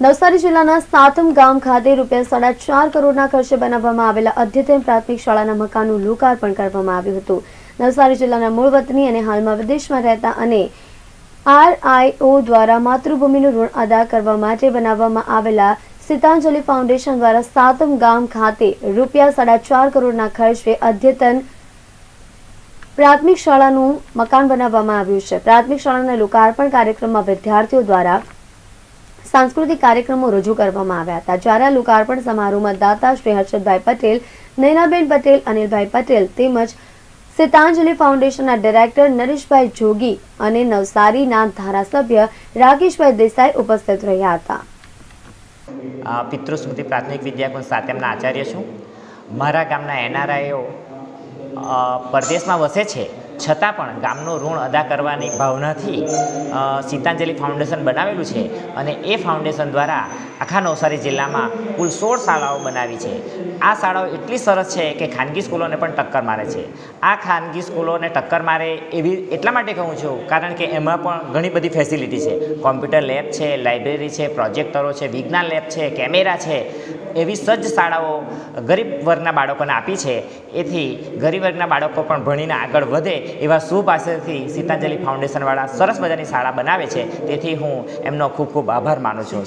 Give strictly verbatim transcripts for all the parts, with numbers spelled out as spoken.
નવસારી જિલ્લાના સાતમ ગામ ખાતે રૂપિયા સાડા ચાર કરોડના ખર્ચે બનાવવામાં આવેલા અદ્યતન પ્રાથમિક શાળાના મકાનનું લોકાર્પણ કરવામાં આવ્યું હતું। નવસારી જિલ્લાના મૂળ વતની અને હાલમાં વિદેશમાં રહેતા અને આરઆઈઓ દ્વારા માતૃભૂમિનું ઋણ અદા કરવા માટે બનાવવામાં આવેલા સીતાંજલિ ફાઉન્ડેશન દ્વારા સાતમ ગામ ખાતે રૂપિયા સાડા ચાર કરોડના ખર્ચે અદ્યતન પ્રાથમિક શાળાનું મકાન બનાવવામાં આવ્યું છે। પ્રાથમિક શાળાના લોકાર્પણ કાર્યક્રમમાં વિદ્યાર્થીઓ દ્વારા सांस्कृतिक कार्यक्रमों रजू करवामां आव्या हता। ज्यारे लोकार्पण समारोहमां दाता श्री हर्षदभाई पटेल, नैनाबेन पटेल, अनिलभाई पटेल तेमज सीतांजलि फाउंडेशनना डायरेक्टर नरेशभाई जोगी अने नवसारीना धारासभ्य राकेशभाई देसाई उपस्थित रह्या हता। पितृस्मृति प्राथमिक विद्याकुंज सातमना आचार्य छुं। मारा गामना एनआरआईओ परदेशमां वसे छे छतां पण गामनो ऋण अदा करवानी भावनाथी सीतांजलि फाउंडेशन बनावेलुं छे अने ए फाउंडेशन द्वारा आखा नवसारी जिल्लामां कुल सोळ शाळाओ बनावी छे। आ शाळाओ एटली सरस छे के खानगी स्कूलोने पण टक्कर मारे छे। आ खानगी स्कूलोने टक्कर मारे एवी एटला माटे कहूं छुं कारण के एमां पण घणी बधी फेसिलिटी छे। कॉम्प्यूटर लैब छे, लाइब्रेरी छे, प्रोजेक्टरो छे, विज्ञान लैब छे, केमेरा छे। एवी सज्ज शाळाओ गरीब वर्गना बाळकोने आपी छे। एथी गरीब वर्गना बाळको पण भणीने आगळ वधे एवा शुभ आशयथी सीतांजलि फाउंडेशन वाळा सरस मजानी शाळा बनावे छे। तेथी हूँ एमनो खूब खूब आभार मानु छुं।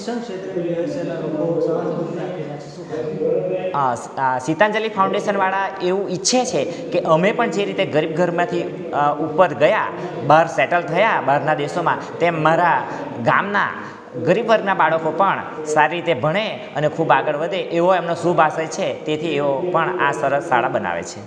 सीतांजलि फाउंडेशन वाळा एवुं ईच्छे छे के अमे पण जे रीते गरीब घरमांथी उपर गया, बहार सेटल थया बहारना देशोमां, तेम मारा गामना गरीब वर्गना बाळको पण सारी रीते भणे अने खूब आगळ वधे एवो एमनो शुभ आशय छे। तेथी एवो पण आ सरस शाळा बनावे छे।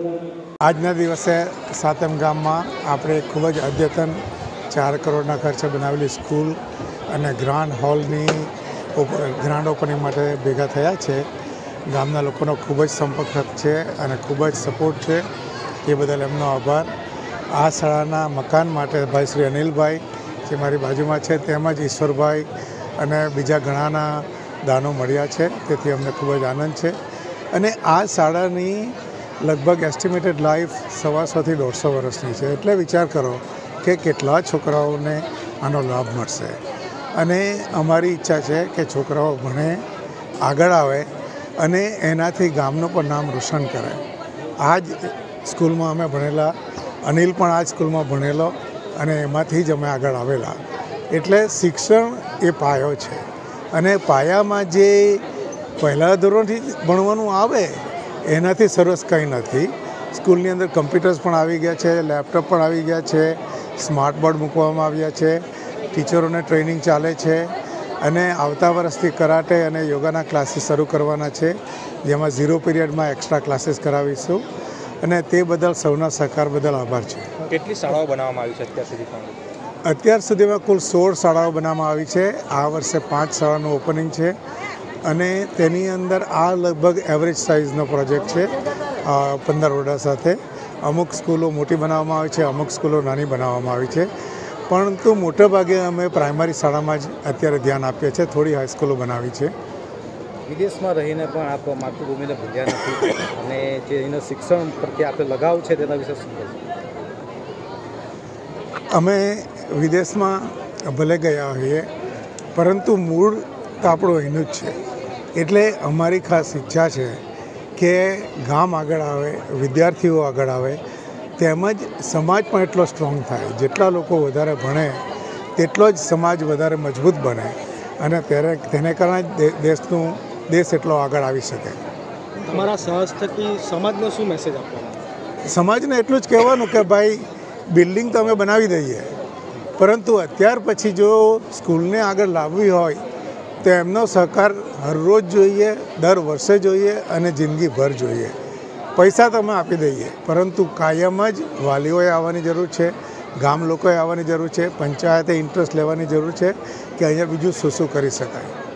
આજના દિવસે સાતમ ગામમાં આપણે ખૂબ જ અદ્યતન ચાર કરોડના ખર્ચે બનાવેલી સ્કૂલ અને ગ્રાન્ડ હોલની ગ્રાન્ડ ઓપનિંગ માટે ભેગા થયા છે। ગામના લોકોનો ખૂબ જ સંપર્ક છે અને ખૂબ જ સપોર્ટ છે, એ બદલ એમનો આભાર। આ શાળાના મકાન માટે ભાઈ શ્રી અનિલભાઈ જે મારી બાજુમાં છે તેમજ ઈશ્વરભાઈ અને બીજા ઘણાના દાનો મળ્યા છે, તેથી અમને ખૂબ જ આનંદ છે। અને આ શાળાની लगभग एस्टिमेटेड लाइफ सवा सौ थी दौड़ सौ वर्षनी है। एटले विचार करो कि केटला छोकराओने आनो लाभ मळशे। अने अमारी इच्छा है कि छोकराओ भणे, आगळ आवे अने एनाथी गामनो पण नाम रोशन करे। आज स्कूल में अमे भणेला, अनिल पण आज स्कूल में भणेलो अने एमांथी ज अमे आगळ आवेला। एटले शिक्षण ए पायो छे अने पायामां जे पहला धोरणथी भणवानुं आवे एनाथी सरस कहीं नहीं। स्कूलनी अंदर कम्प्यूटर्स पण आवी गया है, लैपटॉप पण आवी गया है, स्मार्ट बोर्ड मूकवामां आव्या छे, टीचरों ने ट्रेनिंग चाले छे अने आवता वर्षथी कराटे अने योगाना क्लासीस शरू करवाना छे, जेमां जीरो पीरियड में एक्स्ट्रा क्लासीस करावीशुं अने ते बदल सौना सहकार बदल आभार छे। केटली शाळाओ बनाववामां आवी छे अत्यार सुधी? अत्यार सुधीमां कुल सोळ शाळाओ बनाववामां आवी छे। आ वर्षे पांच शाळानुं ओपनिंग छे અને તેની અંદર આ લગભગ એવરેજ સાઇઝનો પ્રોજેક્ટ છે। પંદર ઓરડા સાથે અમુક સ્કૂલો મોટી બનાવવામાં આવી છે, અમુક સ્કૂલો નાની બનાવવામાં આવી છે, પરંતુ મોટાભાગે અમે પ્રાઇમરી શાળામાં જ અત્યારે ધ્યાન આપીએ છીએ। થોડી હાઈસ્કૂલો બનાવી છે। વિદેશમાં રહીને પણ આપ માતૃભૂમિને ભૂલ્યા નથી અને જે એના શિક્ષણ પ્રત્યે આપણે લગાવ છે તેના વિશે શું કહેશો? અમે વિદેશમાં ભલે ગયા હોઈએ પરંતુ મૂળ તો આપણું અહીંનું જ છે। એટલે અમારી ખાસ ઈચ્છા છે કે ગામ આગળ આવે, વિદ્યાર્થીઓ આગળ આવે, તેમજ સમાજ પણ એટલો સ્ટ્રોંગ થાય। જેટલા લોકો વધારે ભણે તેટલો જ સમાજ વધારે મજબૂત બને અને ત્યારે તેને કારણે જ દેશનું દેશ એટલો આગળ આવી શકે। તમારા સાહસ થકી સમાજને શું મેસેજ આપવાનો? સમાજને એટલું જ કહેવાનું કે ભાઈ બિલ્ડિંગ તો અમે બનાવી દઈએ, પરંતુ અત્યાર પછી જો સ્કૂલને આગળ લાવવી હોય तो एमनो सहकार हर रोज जोईए, दर वर्षे जोईए अने जिंदगीभर जोईए। पैसा तो अमे आपी दईए, परंतु कायम ज वालीओए आववानी जरूर है, गाम लोकोए आववानी जरूर है, पंचायते इंटरेस्ट लेवानी जरूर है कि अहींया बीजुं शुं शुं करी शकाय।